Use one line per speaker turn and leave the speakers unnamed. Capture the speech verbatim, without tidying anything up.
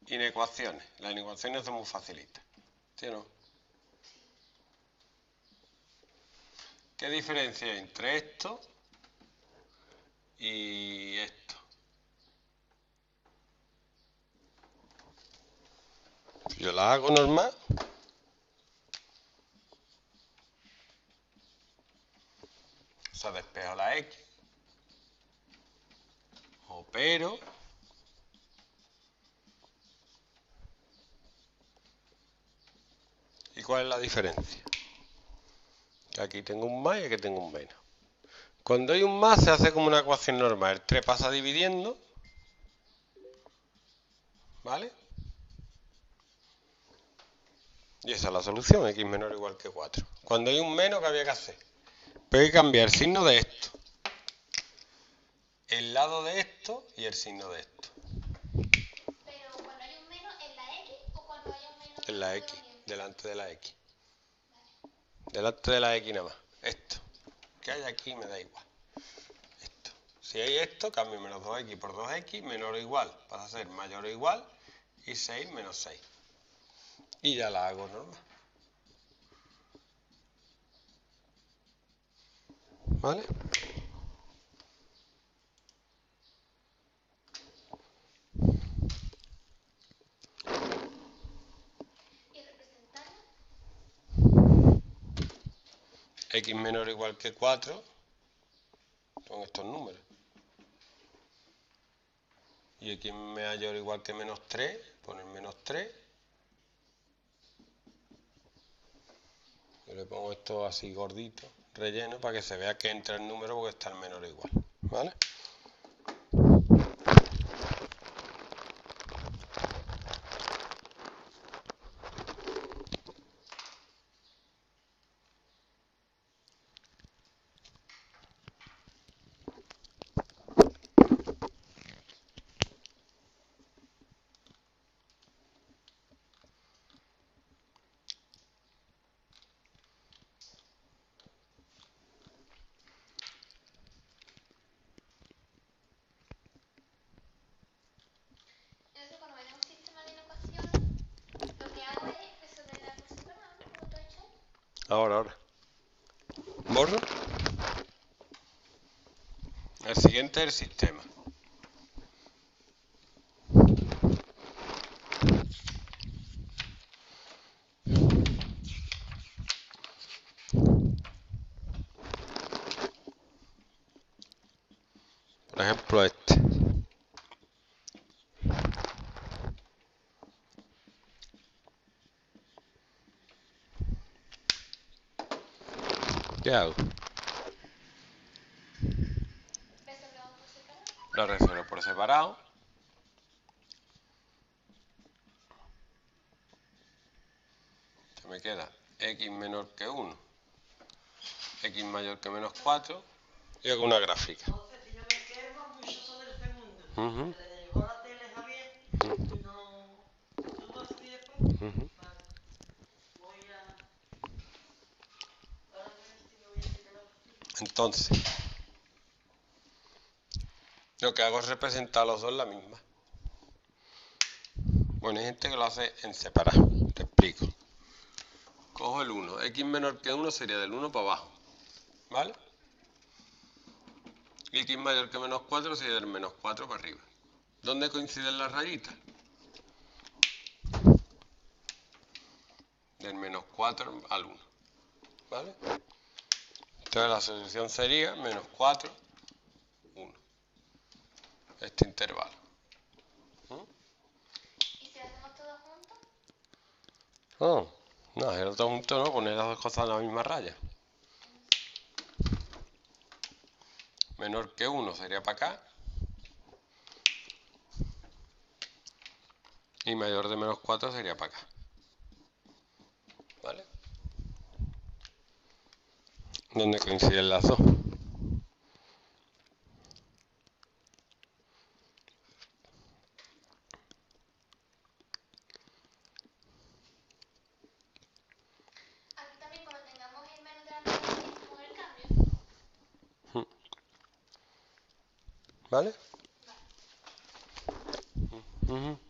Inecuaciones. Las inecuaciones son muy facilitas. ¿Sí o no? ¿Qué diferencia hay entre esto y esto? Yo la hago normal. O sea, despejo la X. Opero. ¿Y cuál es la diferencia? Que aquí tengo un más y aquí tengo un menos. Cuando hay un más se hace como una ecuación normal. El tres pasa dividiendo. ¿Vale? Y esa es la solución, x menor o igual que cuatro. Cuando hay un menos, ¿qué había que hacer? Pues hay que cambiar el signo de esto, el lado de esto y el signo de esto.
Pero cuando hay un menos, ¿en la X o cuando hay un menos
en la X, delante de la X. Delante de la X nada más. Esto. Que hay aquí me da igual. Esto. Si hay esto, cambio menos dos x por dos x, menor o igual. Pasa a ser mayor o igual. Y seis menos seis. Y ya la hago normal. ¿Vale?
¿Y representarla?
X menor o igual que cuatro son estos números. Y X mayor o igual que menos tres, poner menos tres. Yo le pongo esto así gordito, relleno, para que se vea que entra el número porque está el menor o igual. ¿Vale?
Entonces, cuando me da un sistema de inecuaciones, lo que hago es resolverla por separado, ¿no? Como tú has hecho ahí.
Ahora, ahora. Borro. El siguiente es el sistema. Por ejemplo, este. ¿Qué hago?
Resolvemos por separado.
Lo resuelvo por separado. Que me queda x menor que uno, x mayor que menos cuatro, y hago una gráfica.
Entonces, si yo me quedo orgulloso del segundo,
Uh-huh.
que le llegó a la tele Javier, y no... ¿Tú lo haces después?
Uh-huh.
Vale. Voy a... Ahora me investigo bien si te lo haces.
Entonces, lo que hago es representar a los dos la misma. Bueno, hay gente que lo hace en separado. Te explico. Cojo el uno. X menor que uno sería del uno para abajo. ¿Vale? Y X mayor que menos cuatro sería del menos cuatro para arriba. ¿Dónde coinciden las rayitas? Del menos cuatro al uno. ¿Vale? Entonces la solución sería menos cuatro, uno. Este intervalo.
¿Y si lo hacemos todos juntos?
Oh, no, el otro junto no, poner las dos cosas en la misma raya. Menor que uno sería para acá. Y mayor de menos cuatro sería para acá. ¿Vale? ¿Dónde coinciden las dos?
Aquí también, cuando tengamos el menos delante de la X, con el cambio.
¿Vale?
Vale.
Uh-huh.